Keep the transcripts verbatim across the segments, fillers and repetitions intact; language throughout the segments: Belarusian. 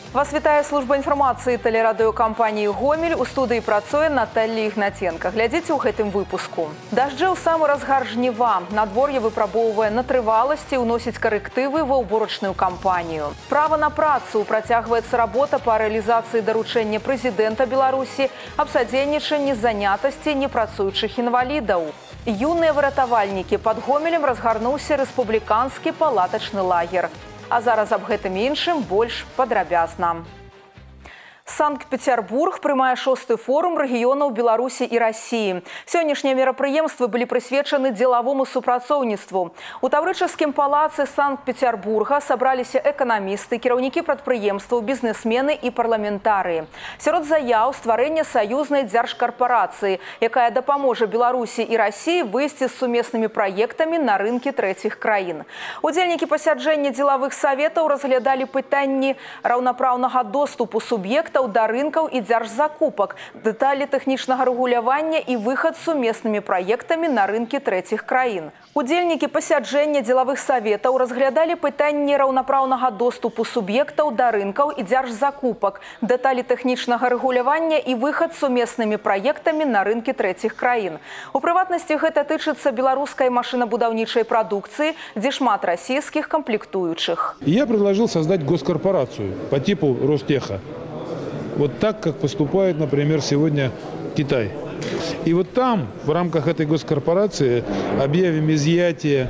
Вас вітае служба інфармацыі тэлерадыёкампаніі «Гомель». У студыі працуе Наталья Ігнаценка. Глядзіце ў гэтым выпуску. Дажджы ў самы разгар жніва. Надвор'е выпрабоўвае на трываласці, уносіць карэктывы ва ўборачную кампанію. Права на працу. Працягваецца работа па рэалізацыі даручэння прэзідэнта Беларусі аб садзейнічанні занятасці непрацуючых інвалідаў. Юныя выратавальнікі. Пад Гомелем разгарнуўся рэспубліканскі палатачны лагер. А зараз аб гэтым іншым больш падрабязна. Санкт-Петербург прымае шосты форум рэгіёнаў Беларусі і Расіі. Сённяшнія мерапрыемствы былі прысвечаны дзелавому супрацоўніцтву. У Таврычаскім палацы Санкт-Петербурга сабраліся эканамісты, кіраўнікі прадпрыемстваў, бізнесмены і парламентарыі. Сярод заяў стварэння саюзнай дзяржкарпарацыі, якая дапаможа Беларусі і Расіі выйсці з сумеснымі праектамі на рынкі трэціх краін. Удзельнікі пасяджэння дзелавых саветаў разглядалі пытанні раўнапраўнага доступу суб'ектаў да рынкаў і дзяржзакупак, дэталі тэхнічнага рэгулявання і выхад з сумеснымі праектамі на рынкі трэціх краін. Удзельнікі пасяджэння дзелавых саветаў разглядалі пытанні раўнапраўнага доступу суб'ектаў да рынкаў і дзяржзакупак, дэталі тэхнічнага рэгулявання і выхад з сумеснымі праектамі на рынкі трэціх краін. У прыватнасці гэта тычыцца беларускай машынабудаўнічай прадукцыі, дзе шмат расійскіх камплектуючых. Я предложил создать госкорпорацию по типу Ростеха. Вот так, как поступает, например, сегодня Китай. И вот там, в рамках этой госкорпорации, объявим изъятие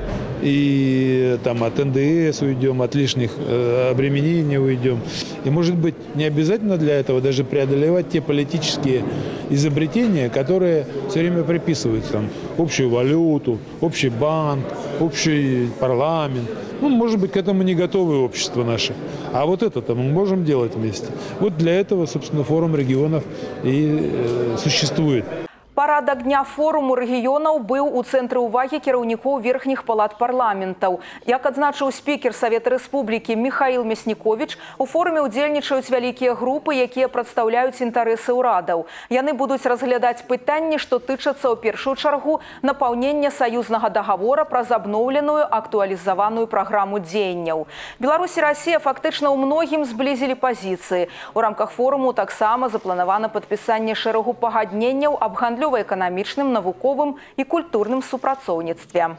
и там, от эн дэ эс уйдем, от лишних э, обременений уйдем. И, может быть, не обязательно для этого даже преодолевать те политические изобретения, которые все время приписываются. Там, общую валюту, общий банк, общий парламент. Ну, может быть, к этому не готовы общество наше. А вот это-то мы можем делать вместе. Вот для этого, собственно, форум регионов и э, существует. Парадак дня форуму рэгіёнаў быў у цэнтры ўвагі кіраўнікоў верхніх палат парламентаў. Як адзначыў спікер Савета Рэспублікі Михаил Мясніковіч, у форуме ўдзельнічаюць вялікія групы, якія прадстаўляюць інтарэсы ўрадаў. Яны будуць разглядаць пытанні, што тычацца ў першую чаргу напаўнення саюзнага дагавора праз абноўленую актуалізаваную праграму дзеянняў. Беларусь і Расія фактычна ў многім зблізілі пазіцыі. У рамках форуму таксама запланавана падпісанне шэрагу пагадненняў аб гандлёвай эканамічным, навуковым і культурным супрацоўніцтве.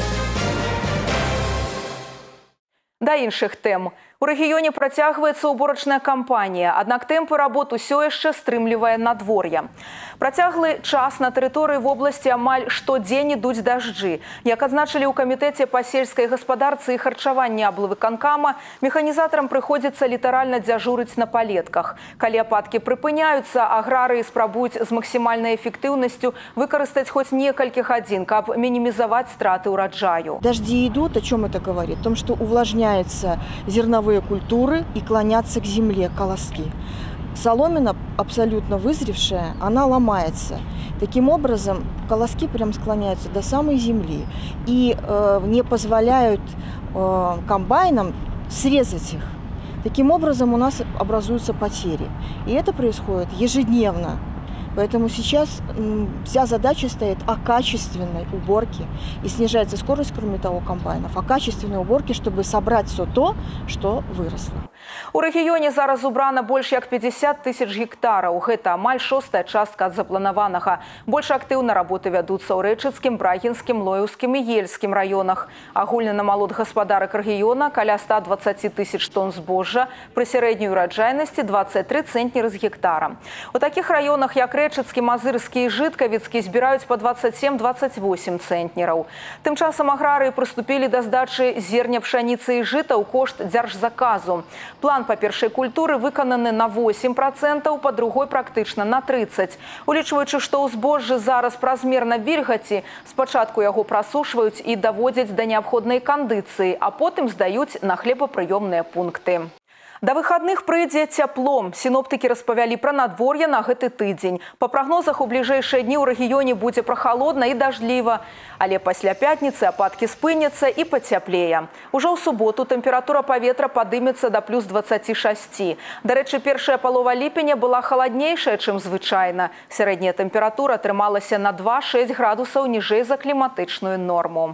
Да іншых тэм. У рэгіёне працягваецца ўборачная кампанія, аднак тэмпы работ усё яшчэ стрымлівае надвор'е. Працяглы час на тэрыторыі вобласці амаль штодзень ідуць дажджы. Як адзначылі ў камітэце па сельскай гаспадарцы і харчавання аблвыканкама, механізатарам прыходзіцца літаральна дзяжурыць на палетках. Калі ападкі прыпыняюцца, аграрыі спрабуюць з максімальнай эфектыўнасцю выкарыстаць хоць некалькі гадзін, каб мінімізаваць страты ўраджаю. Дожди идут, о чем это говорит? О том, что увлажняются зерновые культуры и клонятся к земле колоски. Соломина, абсолютно вызревшая, она ломается. Таким образом, колоски прям склоняются до самой земли и э, не позволяют э, комбайнам срезать их. Таким образом, у нас образуются потери. И это происходит ежедневно. Поэтому сейчас вся задача стоит о качественной уборке. И снижается скорость, кроме того, комбайнов. О качественной уборке, чтобы собрать все то, что выросло. У рэгіёне зараз убрана больш як пятьдесят тысяч гектараў. Гэта амаль шостая частка ад запланаванага. Больш актыўна работы вядуцца ў Рэчыцкім, Брагінскім, Лоеўскім і Ельскім раёнах. Агульны намалот гаспадарак рэгіёна каля ста дваццаці тысяч тонн збожжа, пры сярэдняй ураджайнасці дваццаць тры цэнтнеры з гектара. У такіх раёнах, як Рэчыцкі, Мазырскі і Жыткавіцкі, збіраюць па дваццаць сем - дваццаць восем цэнтнераў. Тым часам аграрыі прыступілі да здачы зерня, пшаніцы і жыта ў кошт дзяржзаказу. План па першай культуры выкананы на восемь процентаў, па другой практычна на тридцать. Улічваючы, што ў збожжы зараз празмерна вільгаці, спачатку яго прасушваюць і даводзяць да неабходнай кандыцыі, а потым здаюць на хлебапрыёмныя пункты. Да выходных прыйдзе цяпло. Сіноптыкі распавялі пра надвор'е на гэты тыдзень. Па прагнозах, у бліжэйшыя дні ў рэгіёне будзе прахалодна і дажджліва. Але пасля пятніцы ападкі спыняцца і пацяплее. Ужо ў суботу тэмпература паветра падымецца да плюс дваццаці шасці. Дарэчы, першая палова ліпеня была халаднейшая, чым звычайна. Сярэдняя тэмпература трымалася на два - шэсць градусаў ніжэй за кліматычную норму.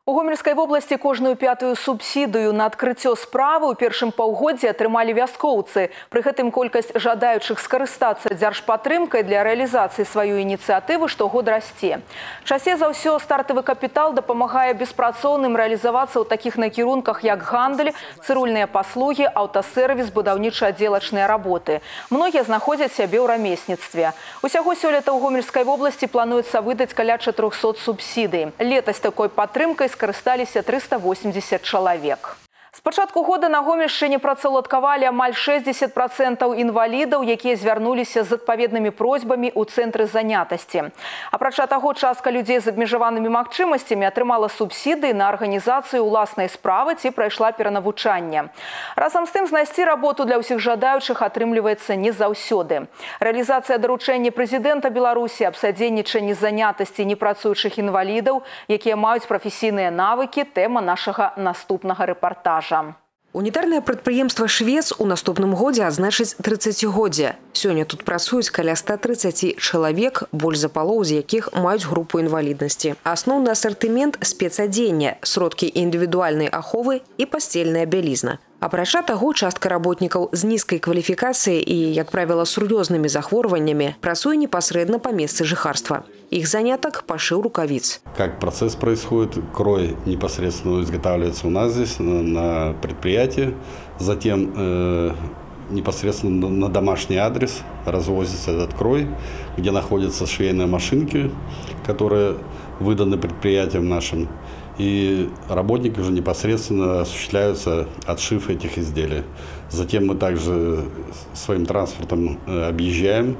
У Гомельской области кожную пятую субсидию на открытие справы у першым паўгоддзі атрымалі вяскоўцы. Пры гэтым колькасць жадаючых скарыстацца дзяржпатрымкай для реализации сваёй инициативы штогод расце. Часцей за ўсё стартовый капитал дапамагае беспрацоўным реализоваться ў таких накірунках, як гандаль, цырульныя паслугі, аўтасервіс, будаўніча-аддзелачныя работы. Многія знаходзяць сябе ў рамесніцтве. Усяго сёлета ў Гомельской области плануецца выдаць каля чатырохсот субсидий. Летась такой падтрымкай скарысталіся трыста восемьдесят чалавек. С пачатку года на Гомельшчыне працаўладкавалі амаль шэсцьдзесят процентаў інвалідаў, якія звярнуліся з адпаведнымі просьбамі ў цэнтры занятасці. Апрача таго, частка людзей з абмежаванымі магчымасцямі атрымала субсідыі на арганізацыю ўласнай справы ці прайшла перанавучанне. Разам з тым, знайсці работу для ўсіх жадаючых атрымліваецца не заўсёды. Рэалізацыя даручэння прэзідэнта Беларусі аб садзейнічанні занятасці непрацуючых інвалідаў, якія маюць прафесійныя навыкі, тэма нашага наступнага рэпартажа. Унітарнае прадпрыемства «Швец» у наступным годзе адзначыць трыццацігоддзе. Сёння тут працуюць каля ста трыццаці чалавек, больш за палову з якіх маюць групу інваліднасці. Асноўны асартымент – спецадзення, сродкі індывідуальнай аховы і пасцельная бялізна. Апрача таго, частка работнікаў з нізкай кваліфікацыяй і, як правіла, сур'ёзнымі захворваннямі працуе непасрэдна па месцы жыхарства. Их заняток – пошив рукавиц. Как процесс происходит? Крой непосредственно изготавливается у нас здесь, на предприятии. Затем э, непосредственно на домашний адрес развозится этот крой, где находятся швейные машинки, которые выданы предприятиям нашим. И работники уже непосредственно осуществляются отшив этих изделий. Затем мы также своим транспортом объезжаем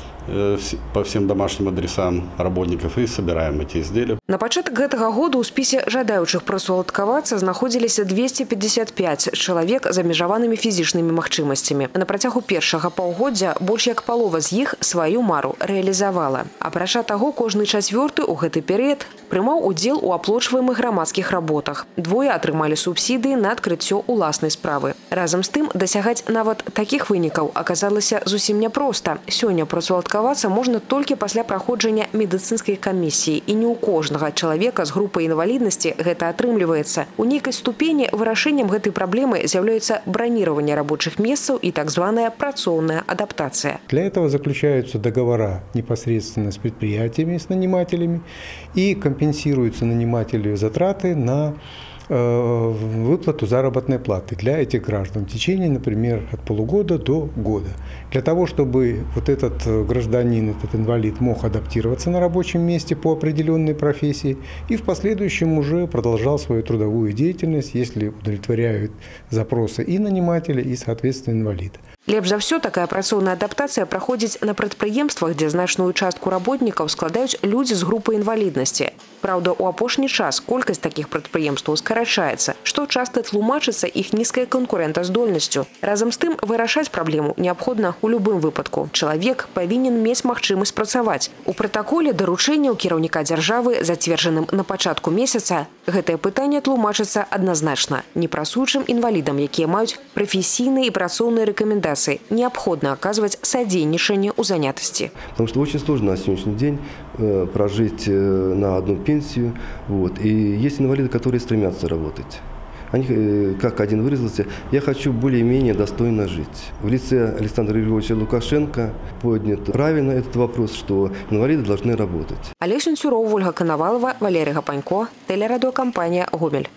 по всем домашним адресам работников и собираем эти изделия. На пачатак гэтага года ў спісе жадаючых працаўладкавацца знаходзіліся двести пятьдесят пять чалавек з абмежаванымі фізічнымі магчымасцямі. На працягу першага паўгоддзя больш як палова з іх сваю мару рэалізавала. Апрача таго, кожны чацвёрты ў гэты перыяд прымаў удзел у аплочваемых грамадскіх работах. Двое атрымалі субсідыі на адкрыццё уласнай справы. Разам з тым, дасягаць нават такіх вынікаў аказалася зусім няпроста. Сёння працаўладкавацца можна толькі пасля праходжання медыцынскай камісіі, і не ў кожнага чалавека з групай інваліднасці гэта атрымліваецца. У нейкай ступені вырашэннем гэтай праблемы з'яўляецца браніраванне рабочых месцаў і так званая працоўная адаптацыя. Для этого заключаются договора непосредственно с предприятиями, с нанимателями, и компенсируются нанимателю затраты на выплату заработной платы для этих граждан в течение, например, от полугода до года. Для того, чтобы вот этот гражданин, этот инвалид мог адаптироваться на рабочем месте по определенной профессии и в последующем уже продолжал свою трудовую деятельность, если удовлетворяют запросы и нанимателя, и, соответственно, инвалида. Лепш за все такая працоўная адаптацыя праходзіць на прадпрыемствах, дзе значную частку работнікаў складаюць людзі з групы інваліднасці. Праўда, у апошні час колькасць такіх прадпрыемстваў скарачаецца, што часта тлумачыцца іх нізкай канкурэнтаздольнасцю. Разам з тым, вырашаць праблему неабходна ў любым выпадку. Чалавек павінен мець магчымасць працаваць. У пратаколе даручэнняў кіраўніка дзяржавы, зацверджаным на пачатку месяца, гэтае пытанне тлумачыцца адназначна. Непрацуючым інвалідам, якія маюць прафесійныя і працоўныя рэкамендацыі, необходимо оказывать содейничание у занятости. Потому что очень сложно на сегодняшний день э, прожить э, на одну пенсию. Вот. И есть инвалиды, которые стремятся работать. Они, э, как один выразился, я хочу более-менее достойно жить. В лице Александра Григорьевича Лукашенко поднят правильно этот вопрос, что инвалиды должны работать. Олег Сенцюров, Ольга Коновалова, Валерий Гапанько, телерадиокомпания «Гомель».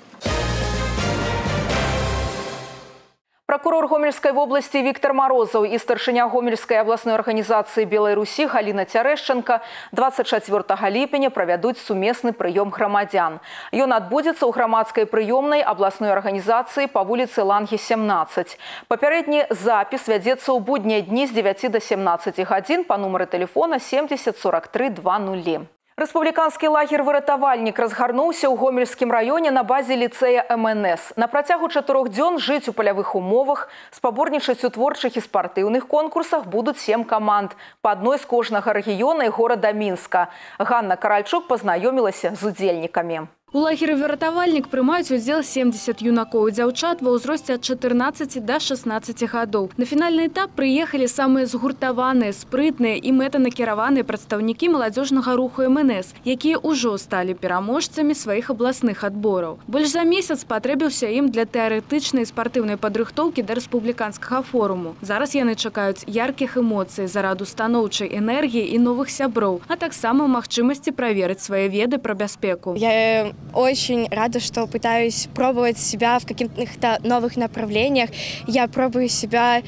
Прокурор Гомельской области Виктор Морозов и старшыня Гомельской областной организации Белой Руси Галина Терещенко двадцать чацвёртага ліпеня проведут сумесный прием громадян. Ён отбудется у громадской приемной областной организации по улице Ланги семнадцать. Попередний запись ведется у будние дни с девяти до семнадцати гадзін по номеру телефона семьдесят сорок три двадцать. Рэспубліканскі лагер «Выратавальнік» разгарнуўся ў Гомельскім раёне на базе ліцэя эм эн эс. На працягу чатырох дзён жыць у палявых умовах, спаборнічаць у творчых і спартыўных конкурсах будуць сем каманд, па адной з кожнага рэгіёна і горада Мінска. Ганна Каральчук пазнаёмілася з удзельнікамі. У лагеры «Выратавальнік» прымаюць удзел семьдесят юнакоў і дзяўчат ва ўзросце ад чатырнаццаці да шаснаццаці гадоў. На фінальны этап прыехалі самыя згуртаваныя, спрытныя і мэтанакіраваныя прадстаўнікі маладзёжнага руху эм эн эс, якія ўжо сталі пераможцамі сваіх абласных адбораў. Больш за месяц спатрэбіўся ім для тэарэтычнай і спартыўнай падрыхтоўкі да рэспубліканскага форуму. Зараз яны чакаюць яркіх эмоцый, зараду станоўчай энергіі і новых сяброў, а таксама магчымасці праверыць свае веды пра бяспеку. Я очень рада, что пытаюсь пробовать себя в каких-то новых направлениях. Я пробую себя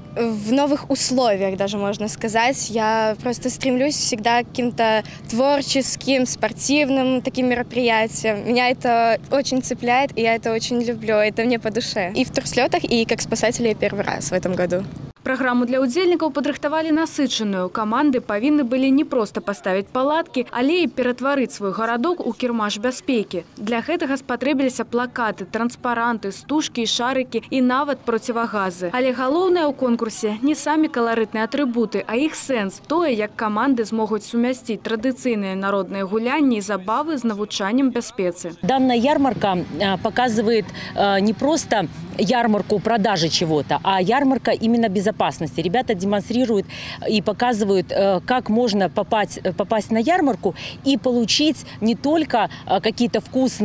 в новых условиях, даже можно сказать. Я просто стремлюсь всегда к каким-то творческим, спортивным таким мероприятиям. Меня это очень цепляет, и я это очень люблю. Это мне по душе. И в турслетах, и как спасатель я первый раз в этом году. Праграму для ўдзельнікаў падрыхтавалі насычаную. Каманды павінны былі не проста паставіць палаткі, але і ператварыць свой гарадок у кірмаш бяспекі. Для гэтага спатрэбіліся плакаты, транспаранты, стужкі і шарыкі і нават процівагазы. Але галоўнае ў конкурсе не самі каларытныя атрыбуты, а іх сэнс. Тое, як каманды змогуць сумясціць традыцыйныя народныя гулянні і забавы з навучаннем бяспецы. Данная ярмарка показывает не просто ярмарку продажи чего-то, а ярмарка именно безопасности. Ребята демонстрируют и показывают, как можно попасть, попасть на ярмарку и получить не только какие-то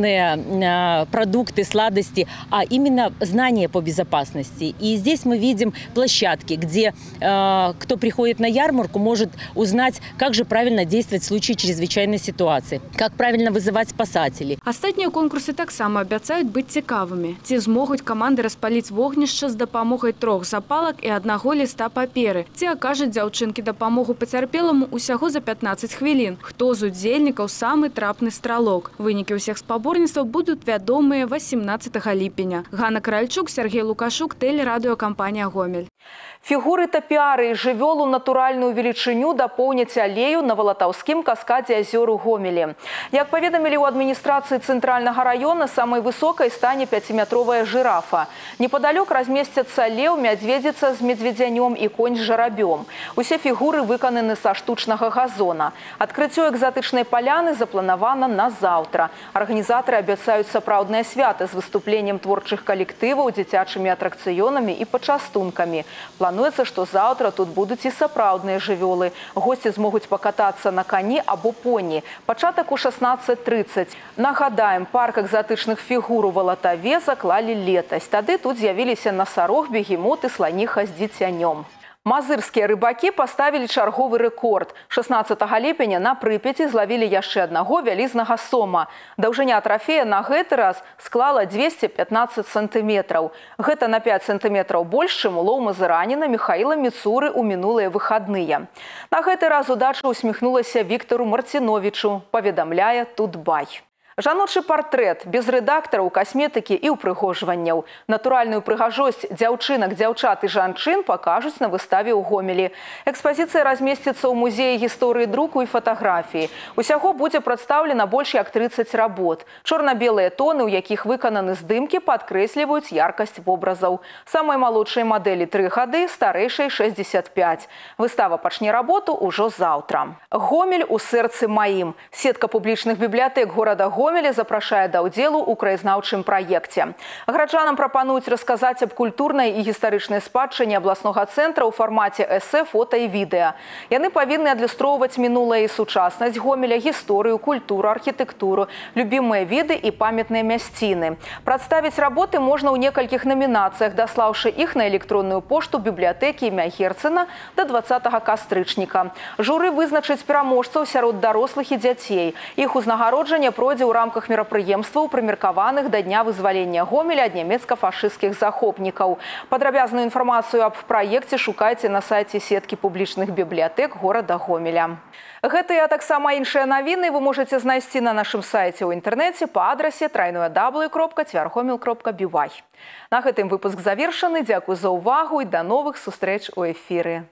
вкусные продукты, сладости, а именно знания по безопасности. И здесь мы видим площадки, где кто приходит на ярмарку, может узнать, как же правильно действовать в случае чрезвычайной ситуации, как правильно вызывать спасателей. Астатнія конкурсы таксама абяцаюць быць цікавымі. Ці змогуць каманды распаліць вогнішча з дапамогай трох запалак і аднаго ліста паперы. Ці акажуць дзяўчынкі дапамогу пацярпеламу усяго за пятнаццаць хвілін. Хто з удзельнікаў самы трапны стралок? Вынікі ўсіх спаборніцтваў будуць вядомыя восемнадцатага ліпеня. Ганна Каральчук, Сергей Лукашук, тэлерадыёкампанія «Гомель». Фігуры тапіары і жывёлу натуральную велічыню дапоўняць алею на Валатаўскім каскадзе азёр у Гомелі. Як паведамілі ў адміністрацыі цэнтральнага раёна, самай высокай стане пяціметровая жырафа. Непадалёк размесцяцца леў, мядзведзіца з медведзянём і конь з жарабём. Усе фігуры выкананы са штучнага газона. Адкрыццё экзатычнай паляны запланавана на заўтра. Арганізатары абяцаюць сапраўднае свята з выступленнем творчых калектываў, дзіцячымі атракцыёнамі і пачастункамі. Плануецца, што заўтра тут будуць і сапраўдныя жывёлы. Госці змогуць пакатацца на кані або поні. Пачатак у шаснаццаць трыццаць. Нагадаем, парк экзатычных фігур у Валатаве заклалі летась. Тады тут з'явіліся насарог, бегемот і сланіха з дзіцянём. Мазырскія рыбакі паставілі чарговы рэкорд. шаснаццатага ліпеня на Прыпяці злавілі яшчэ аднаго вялізнага сома. Даўжыня трафея на гэты раз склала дзвесце пятнаццаць сантыметраў. Гэта на пяць сантыметраў больш, чым улоў мазыраніна Міхаіла Міцуры ў мінулыя выхадныя. На гэты раз удача усміхнулася Віктару Марціновічу, паведамляе Тутбай. Жаночы партрэт, без рэдактараў, касметыкі і ўпрыгожванняў. Натуральную прыгажосць дзяўчынак, дзяўчат і жанчын пакажуць на выставе ў Гомелі. Экспазіцыя размесціцца ў музеі гісторыі друку і фатаграфіі. Усяго будзе прадстаўлена больш як трыццаць работ. Чорна-белыя тоны, у якіх выкананы здымкі, падкрэсліваюць яркасць вобразаў. Самай малодшай мадэлі тры гады, старэйшай шэсцьдзесят пяць. Выстава пачне работу ўжо заўтра. Гомель у сэрцы маім. Сетка публічных бібліятэк горада Гомель Гомелі запрашае да ўдзелу ў краязнаўчым праекце. Граджанам прапануюць расказаць аб культурнай і гістарычнай спадчыне абласнога цэнтра ў фармаце эсэ, фота і відэа. Яны павінны адлюстроўваць мінулае і сучаснасць Гомеля, гісторыю, культуру, архітэктуру, любімыя віды і памятныя мясціны. Прадставіць работы можна ў некалькіх намінацыях, даслаўшы іх на электронную пошту бібліятэкі імя Герцена да дваццатага кастрычніка. Журы вызначыць пераможцаў сярод дарослых і дзяцей. Іх узнагароджанне пройдзе ў рамках мерапрыемстваў, прымеркаваных да дня вызвалення Гомеля ад нямецка-фашысцкіх захопнікаў. Падрабязную інфармацыю аб праекце шукайце на сайце сеткі публічных бібліятэк горада Гомеля. Гэтыя, а таксама іншыя навіны вы можаце знайсці на нашым сайце ў інтэрнэце па адрасе трайное дабл ю кропка цвяргомел кропка би вай. На гэтым выпуск завершаны. Дзякуй за ўвагу і да новых сустрэч у эфіры.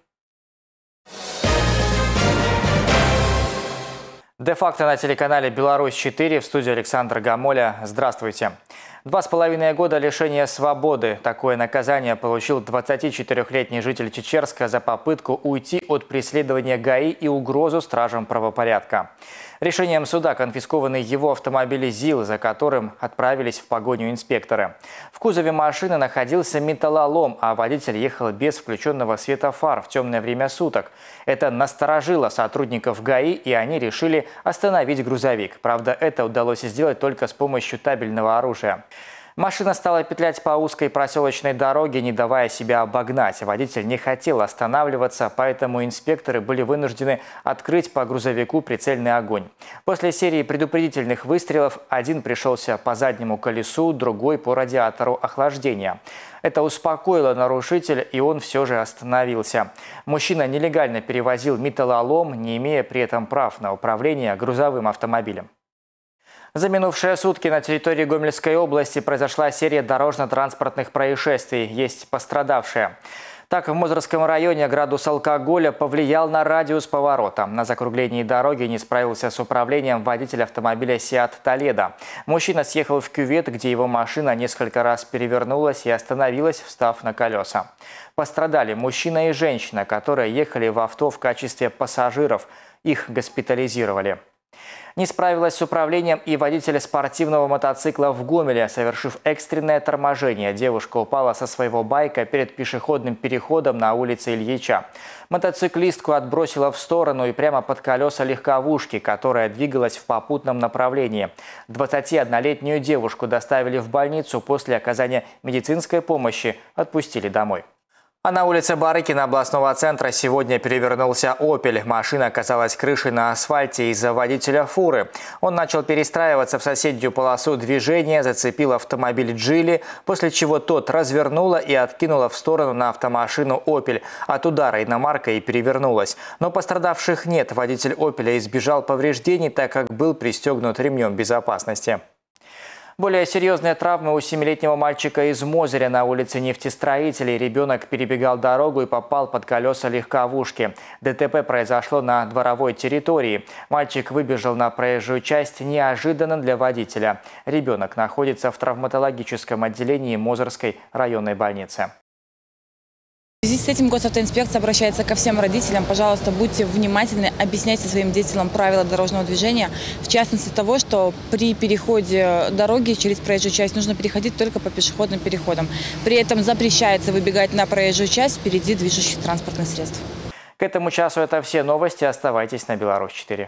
Де-факто на телеканале «Беларусь четыре», в студии Александр Гамоля. Здравствуйте. Два с половиной года лишения свободы. Такое наказание получил двадцатичетырёхлетний житель Чечерска за попытку уйти от преследования ГАИ и угрозу стражам правопорядка. Решением суда конфискованы его автомобиль ЗИЛ, за которым отправились в погоню инспекторы. В кузове машины находился металлолом, а водитель ехал без включенного светофар в темное время суток. Это насторожило сотрудников ГАИ, и они решили остановить грузовик. Правда, это удалось сделать только с помощью табельного оружия. Машина стала петлять по узкой проселочной дороге, не давая себя обогнать. Водитель не хотел останавливаться, поэтому инспекторы были вынуждены открыть по грузовику прицельный огонь. После серии предупредительных выстрелов один пришелся по заднему колесу, другой по радиатору охлаждения. Это успокоило нарушителя, и он все же остановился. Мужчина нелегально перевозил металлолом, не имея при этом прав на управление грузовым автомобилем. За минувшие сутки на территории Гомельской области произошла серия дорожно-транспортных происшествий. Есть пострадавшие. Так, в Мозырском районе градус алкоголя повлиял на радиус поворота. На закруглении дороги не справился с управлением водитель автомобиля «Сиат Толедо». Мужчина съехал в кювет, где его машина несколько раз перевернулась и остановилась, встав на колеса. Пострадали мужчина и женщина, которые ехали в авто в качестве пассажиров. Их госпитализировали. Не справилась с управлением и водитель спортивного мотоцикла в Гомеле. Совершив экстренное торможение, девушка упала со своего байка перед пешеходным переходом на улице Ильича. Мотоциклистку отбросила в сторону и прямо под колеса легковушки, которая двигалась в попутном направлении. двадцатиоднолетнюю девушку доставили в больницу, после оказания медицинской помощи отпустили домой. А на улице Барыкина областного центра сегодня перевернулся «Опель». Машина оказалась крышей на асфальте из-за водителя фуры. Он начал перестраиваться в соседнюю полосу движения, зацепил автомобиль «Джили», после чего тот развернула и откинула в сторону на автомашину «Опель». От удара иномарка и перевернулась. Но пострадавших нет. Водитель «Опеля» избежал повреждений, так как был пристегнут ремнем безопасности. Более серьезные травмы у семилетнего мальчика из Мозыря на улице Нефтестроителей. Ребенок перебегал дорогу и попал под колеса легковушки. ДТП произошло на дворовой территории. Мальчик выбежал на проезжую часть неожиданно для водителя. Ребенок находится в травматологическом отделении Мозырской районной больницы. В связи с этим госавтоинспекция обращается ко всем родителям. Пожалуйста, будьте внимательны, объясняйте своим детям правила дорожного движения. В частности того, что при переходе дороги через проезжую часть нужно переходить только по пешеходным переходам. При этом запрещается выбегать на проезжую часть впереди движущихся транспортных средств. К этому часу это все новости. Оставайтесь на Беларусь четыре.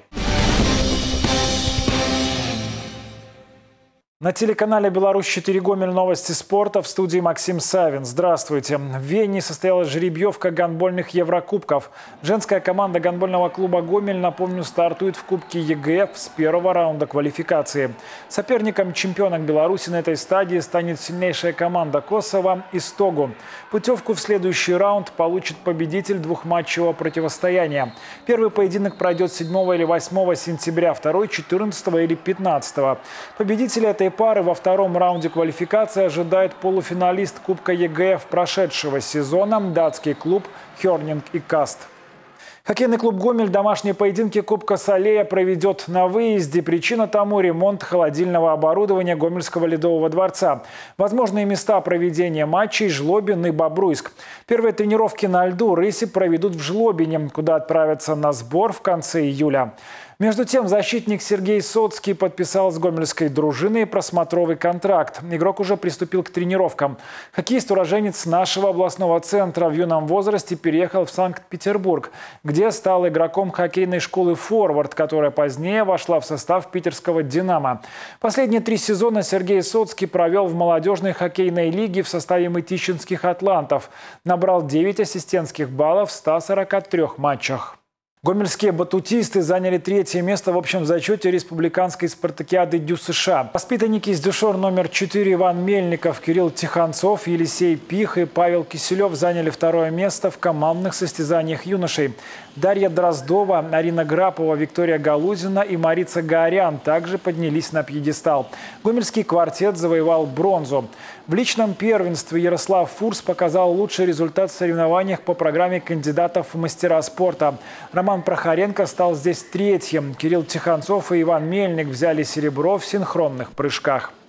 На телеканале «Беларусь четыре Гомель» новости спорта, в студии Максим Савин. Здравствуйте. В Вене состоялась жеребьевка гандбольных Еврокубков. Женская команда гандбольного клуба «Гомель», напомню, стартует в Кубке ЕГЭФ с первого раунда квалификации. Соперником чемпионок Беларуси на этой стадии станет сильнейшая команда Косово «Истогу». Путевку в следующий раунд получит победитель двухматчевого противостояния. Первый поединок пройдет седьмого или восьмого сентября, второй – четырнадцатого или пятнадцатого. Победители этой пары во втором раунде квалификации ожидает полуфиналист Кубка ЕГЭФ прошедшего сезона датский клуб «Хёрнинг и Каст». Хоккейный клуб «Гомель» домашние поединки Кубка Салея проведет на выезде. Причина тому – ремонт холодильного оборудования Гомельского ледового дворца. Возможные места проведения матчей – Жлобин и Бобруйск. Первые тренировки на льду рыси проведут в Жлобине, куда отправятся на сбор в конце июля. Между тем, защитник Сергей Соцкий подписал с гомельской дружиной просмотровый контракт. Игрок уже приступил к тренировкам. Хоккеист-уроженец нашего областного центра в юном возрасте переехал в Санкт-Петербург, где стал игроком хоккейной школы «Форвард», которая позднее вошла в состав питерского «Динамо». Последние три сезона Сергей Соцкий провел в молодежной хоккейной лиге в составе мытищинских «Атлантов». Набрал девять ассистентских баллов в ста сорока трёх матчах. Гомельские батутисты заняли третье место в общем зачете республиканской спартакиады Дю США. Воспитанники из дюшор номер четыре Иван Мельников, Кирилл Тихонцов, Елисей Пих и Павел Киселев заняли второе место в командных состязаниях юношей. Дарья Дроздова, Арина Грапова, Виктория Галузина и Марица Гаорян также поднялись на пьедестал. Гомельский квартет завоевал бронзу. В личном первенстве Ярослав Фурс показал лучший результат в соревнованиях по программе кандидатов в мастера спорта. Роман Прохоренко стал здесь третьим. Кирилл Тихонцов и Иван Мельник взяли серебро в синхронных прыжках.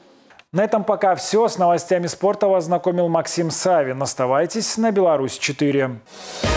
На этом пока все. С новостями спорта вас знакомил Максим Савин. Оставайтесь на Беларусь четыре.